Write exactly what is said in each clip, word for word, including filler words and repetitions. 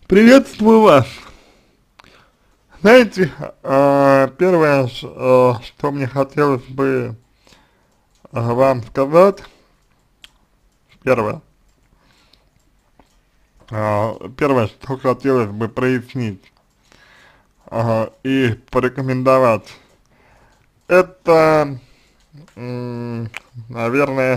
Приветствую вас. Знаете, э, первое, ш- э, что мне хотелось бы э, вам сказать, первое, э, первое, что хотелось бы прояснить э, и порекомендовать, это, м, наверное,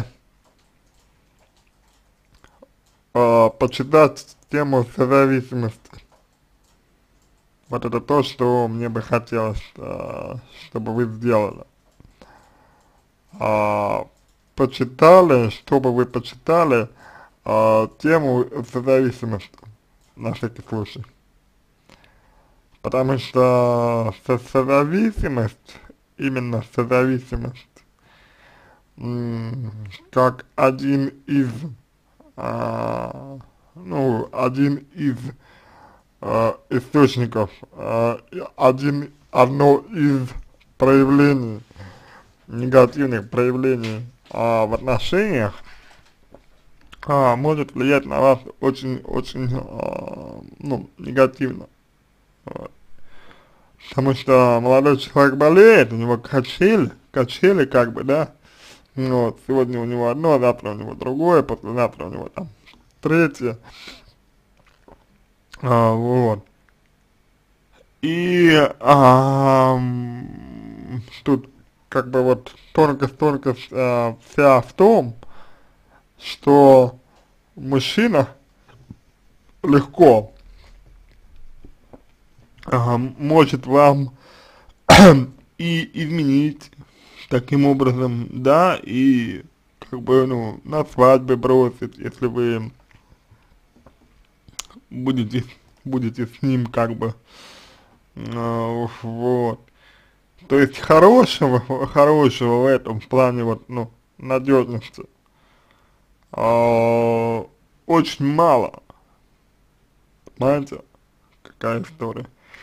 э, почитать тему созависимости. Вот это то, что мне бы хотелось, э, чтобы вы сделали. А, почитали, чтобы вы почитали а, тему созависимости на всякий случай. Потому что со созависимость, именно созависимость, м, как один из, а, ну, один из а, источников, а, и один, одно из проявлений, негативных проявлений а, в отношениях, а, может влиять на вас очень-очень, а, ну, негативно. Вот. Потому что молодой человек болеет, у него качели, качели как бы, да, ну вот, сегодня у него одно, завтра у него другое, послезавтра у него там третье, а, вот. И а, м, тут как бы вот тонкость-тонкость а, вся в том, что мужчина легко а, может вам и изменить таким образом, да, и как бы, ну, на свадьбе бросить, если вы будете, будете с ним как бы, а, вот. То есть хорошего, хорошего в этом плане вот, ну, надежности а, очень мало, понимаете, какая история.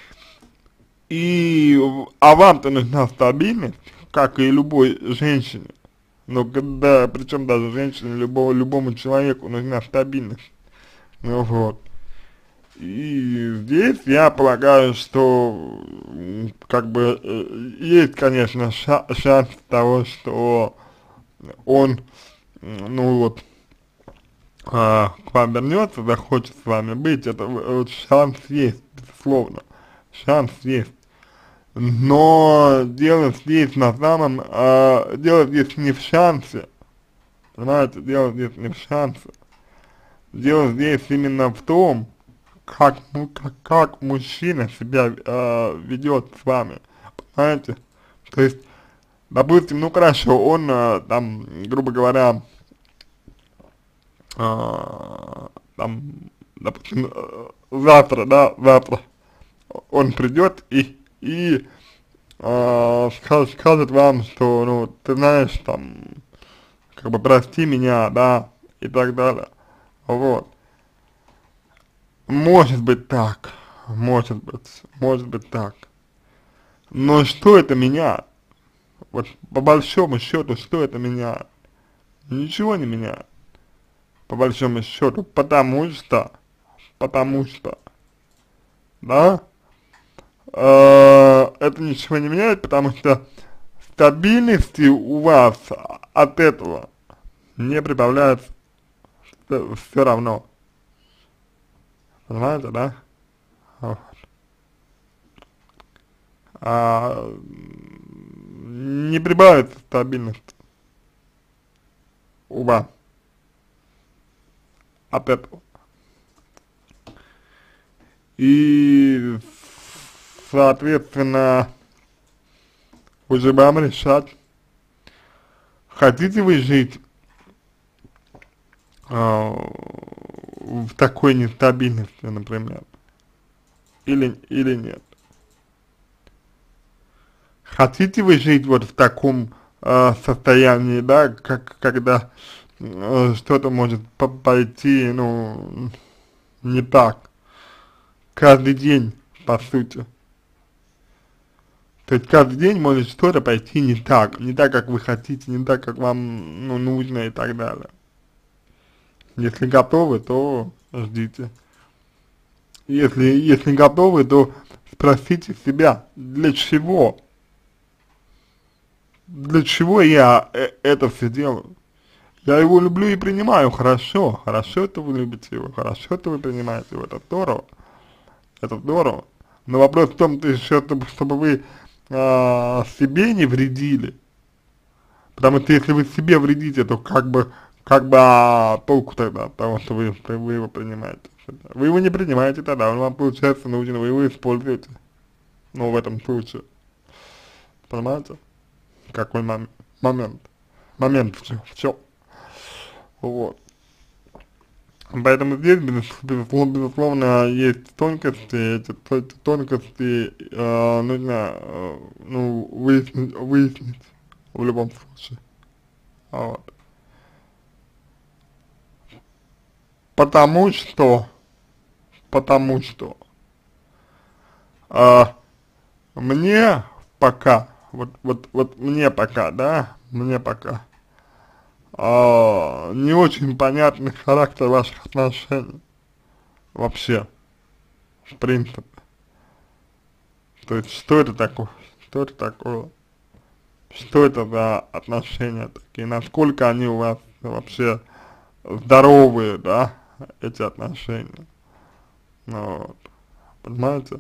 И, а вам-то нужна стабильность, как и любой женщине. Но когда, причем даже женщине, любого, любому человеку нужна стабильность. Ну вот. И здесь я полагаю, что м, как бы э, есть, конечно, ша шанс того, что он, м, ну вот, а, к вам вернется, захочет с вами быть, это в- вот шанс есть, безусловно, шанс есть. Но дело здесь на самом, а, дело здесь не в шансе, понимаете, дело здесь не в шансе. Дело здесь именно в том, как, ну, как, как мужчина себя э, ведет с вами, понимаете? То есть, допустим, ну хорошо, он э, там, грубо говоря, э, там, допустим, э, завтра, да, завтра он придет и, и э, скажет, скажет вам, что, ну, ты знаешь, там, как бы прости меня, да, и так далее, вот. Может быть так, может быть, может быть так. Но что это меняет? Вот по большому счету, что это меняет? Ничего не меняет, по большому счету, потому что, потому что, да, э, это ничего не меняет, потому что стабильности у вас от этого не прибавляется все равно, понимаете, да? Вот. А, не прибавится стабильность у вас от этого. И, соответственно, уже вам решать, хотите вы жить а, в такой нестабильности, например, или, или нет. Хотите вы жить вот в таком а, состоянии, да, как, когда э, что-то может по пойти, ну, не так, каждый день, по сути. То есть каждый день может что-то пойти не так, не так, как вы хотите, не так, как вам, ну, нужно и так далее. Если готовы, то ждите. Если, если готовы, то спросите себя, для чего? Для чего я э это все делаю? Я его люблю и принимаю, хорошо, хорошо, что вы любите его, хорошо, что вы принимаете его, это здорово, это здорово. Но вопрос в том, то еще, чтобы, чтобы вы а, себе не вредили, потому что если вы себе вредите, то как бы, как бы а, толку тогда от того, что вы, вы его принимаете. Вы его не принимаете тогда, он вам получается нужен, вы его используете, ну в этом случае, понимаете, какой мом момент, момент в чем, в чем, вот. Поэтому здесь, безусловно, безусловно, есть тонкости, эти, эти тонкости э, нужно, э, ну, выяснить, выяснить в любом случае, вот. Потому что, потому что э, мне пока, вот, вот, вот мне пока, да, мне пока а, не очень понятный характер ваших отношений вообще, в принципе. То есть, что это такое, что это такое, что это за отношения такие, насколько они у вас вообще здоровые, да, эти отношения, ну, вот, понимаете?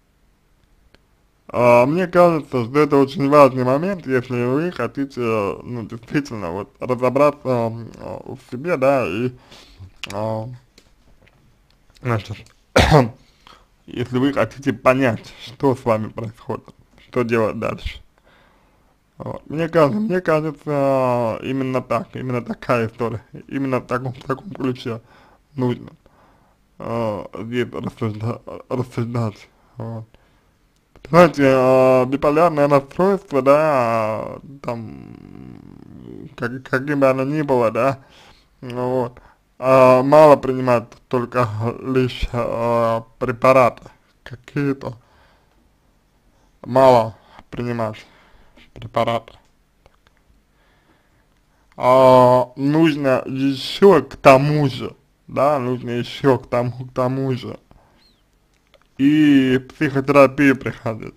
А, мне кажется, что это очень важный момент, если вы хотите, ну, действительно, вот, разобраться а, в себе, да, и, а, значит, если вы хотите понять, что с вами происходит, что делать дальше. Вот. Мне кажется, мне кажется, именно так, именно такая история, именно в таком, в таком ключе нужно э, здесь рассуждать, рассуждать, вот. Знаете, э, биполярное расстройство, да, там, как, каким бы оно ни было, да, вот, э, мало принимать только лишь э, препараты какие-то, мало принимать препараты. А, нужно еще к тому же, да, нужно еще к тому, к тому же и психотерапию проходить.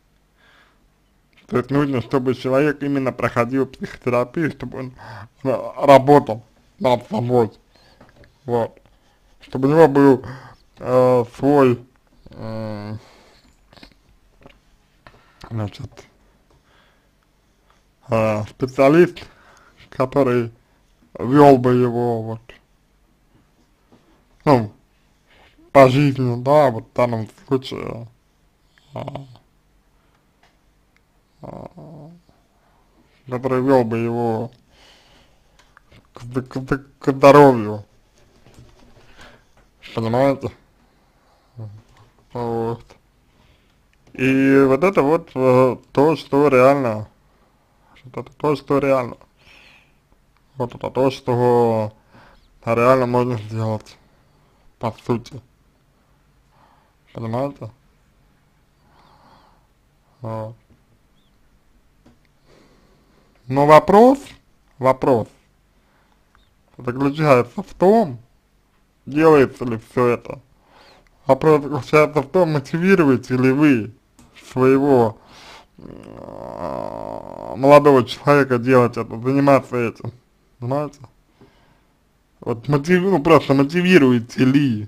То есть нужно, чтобы человек именно проходил психотерапию, чтобы он а, работал над собой, вот, чтобы у него был э, свой, э, значит, э, специалист, который вел бы его, вот, ну, по жизни, да, вот в данном случае, а, а, который вел бы его к, к, к здоровью, понимаете? Вот. И вот это вот э, то, что реально, вот это то, что реально, вот это то, что реально можно сделать, по сути, понимаете? Вот. Но вопрос, вопрос заключается в том, делается ли все это. Вопрос заключается в том, мотивируете ли вы своего э, молодого человека делать это, заниматься этим, понимаете? Вот мотив, ну просто мотивируете ли.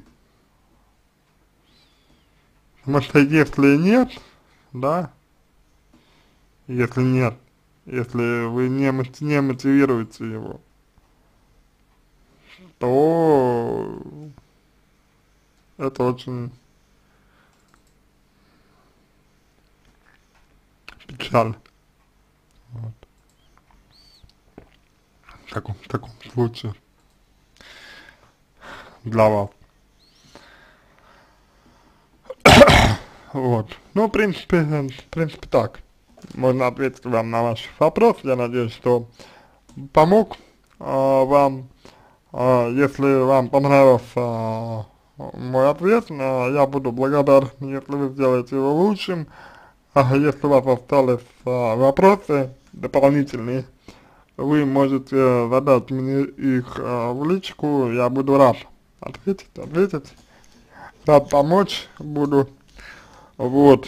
Потому что если нет, да, если нет, если вы не, не мотивируете его, то это очень печально. Вот. В таком, в таком случае для вас. Вот. Ну, в принципе, в принципе так. Можно ответить вам на ваш вопрос. Я надеюсь, что помог э, вам. Э, если вам понравился э, мой ответ, э, я буду благодарен, если вы сделаете его лучшим. А если у вас остались э, вопросы дополнительные, вы можете задать мне их э, в личку, я буду рад ответить, ответить. рад помочь буду, вот.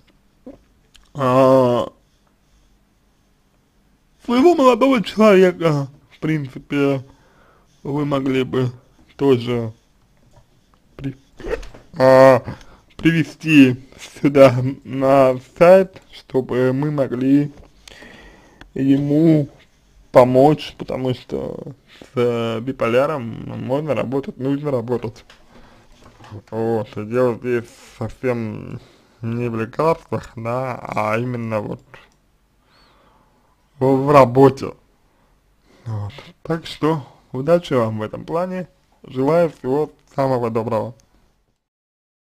А, своего молодого человека, в принципе, вы могли бы тоже при, а, привести сюда на сайт, чтобы мы могли ему помочь, потому что с э, биполяром можно работать, нужно работать. Вот, и дело здесь совсем не в лекарствах, да, а именно вот в, в работе. Вот. Так что удачи вам в этом плане, желаю всего самого доброго.